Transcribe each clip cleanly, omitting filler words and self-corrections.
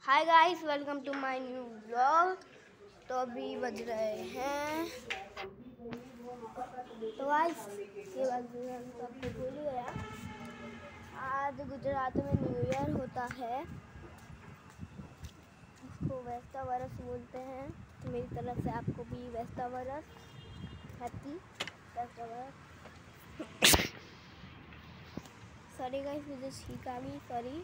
Hi guys, welcome to my new vlog. तो अभी बज रहे हैं तो गाइस ये बात सबको भूल गया। आज गुजरात में न्यू ईयर होता है, उसको वैस्ता वरस बोलते हैं। तो मेरी तरफ से आपको भी वैस्ता वरस, हैप्पी वैस्ता वरस। सॉरी गाइस, मुझे छींक आ गई, सॉरी।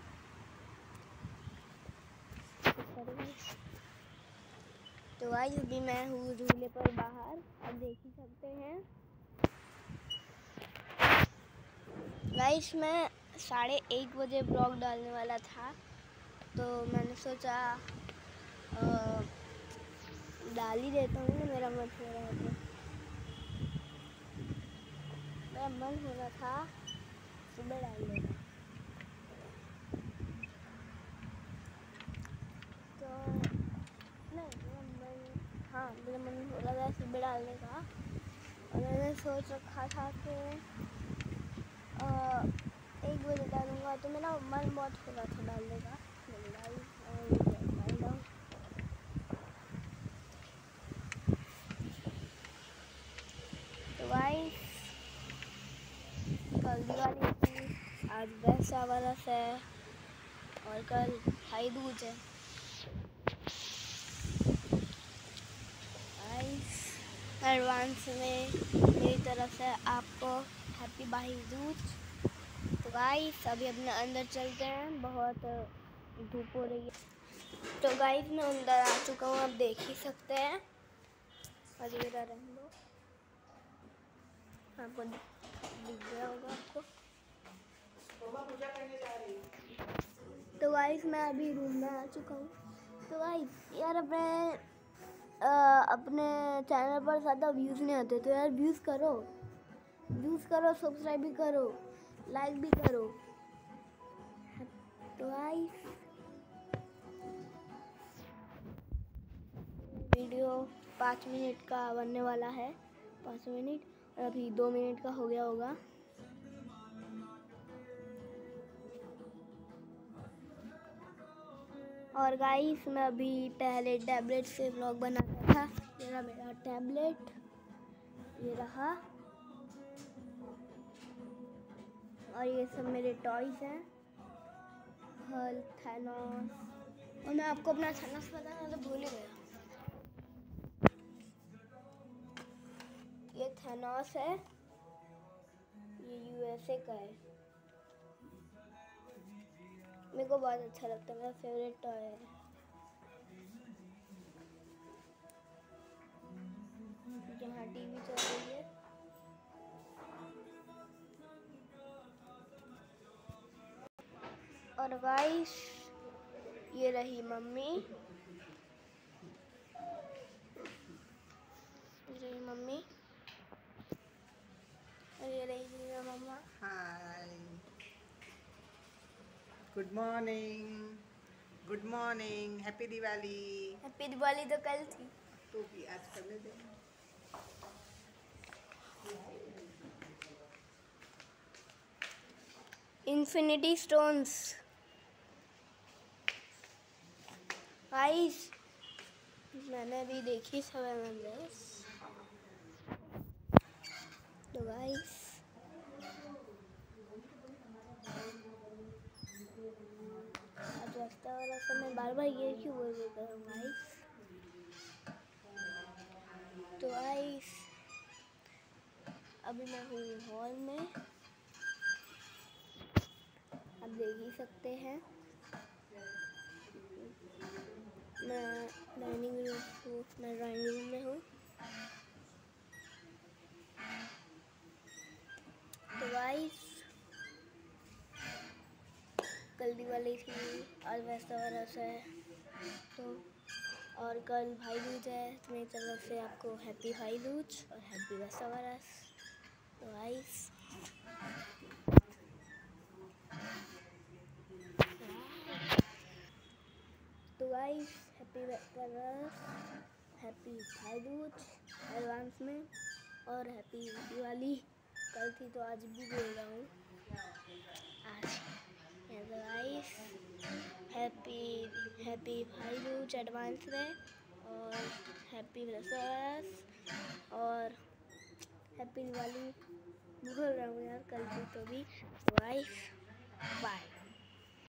तो गाइस अभी मैं हूँ झूले पर बाहर, आप देख ही सकते हैं। गाइस मैं 1:30 बजे ब्लॉग डालने वाला था, तो मैंने सोचा डाल ही देता हूँ ना, मेरा मन हो रहा था। मेरा मन हो रहा था सुबह डालने का, तो मेरा मन हो रहा था सुबह डालने का। और मैंने सोच रखा था कि 1 बजे डालूँगा, तो मेरा मन बहुत हो रहा था डालने का। तो गाइस कल दिवाली थी, आज वैसा वरस है और कल भाई दूज है। एडवांस में मेरी तरफ से आपको हैप्पी भाई दूज। तो गाइस अभी अपने अंदर चलते हैं, बहुत धूप हो रही है। तो गाइस मैं अंदर आ चुका हूँ, आप देख ही सकते हैं। और ये रहा दो, आपको दिख गया होगा आपको। तो गाइस मैं अभी रूम में आ चुका हूँ। तो गाइस यार अपने चैनल पर ज़्यादा व्यूज़ नहीं आते, तो यार व्यूज़ करो, सब्सक्राइब भी करो, लाइक भी करो। तो गाइस वीडियो 5 मिनट का बनने वाला है, 5 मिनट, और अभी 2 मिनट का हो गया होगा। और गाइस मैं अभी पहले टैबलेट से व्लॉग बनाता था। ये रहा मेरा टैबलेट, ये रहा, और ये सब मेरे टॉयज हैं, हल्क, थैनोस। और मैं आपको अपना थैनोस बताना तो भूल ही गया। ये थैनोस है, ये यूएसए का है, मेरे को बहुत अच्छा लगता है, मेरा फेवरेट टॉय है। यहाँ टीवी चल रही है। और गाइस ये रही मम्मी, और ये रही मेरा मम्मा। Hi, good morning, happy Diwali. Happy Diwali तो कल थी, तो भी आज कर ले दे। Infinity stones. गाइस मैंने अभी देखी 7 मेंबर्स। तो गाइस आज रास्ता वाला समय बार ये क्यों बोल देता हूँ गाइस। तो गाइस अभी मैं हूँ हॉल में, आप देख ही सकते हैं। मैं ड्राइंग रूम में हूँ। तो गाइस कल दिवाली थी, आज वैसा वरस है, तो और कल भाई दूज है, तो मेरी तरफ से आपको हैप्पी भाई दूज और हैप्पी वैसा वरस। तो गाइस हैप्पी वरस, हैप्पी भाई दूज एडवांस में, और हैप्पी दिवाली। कल थी तो आज भी बोल रहा हूँ, आज गाइस हैप्पी भाई दूज एडवांस में, और हैप्पी क्रिसमस और हैप्पी दिवाली। भूल रहा हूँ यार, कल की तो भी। Guys bye.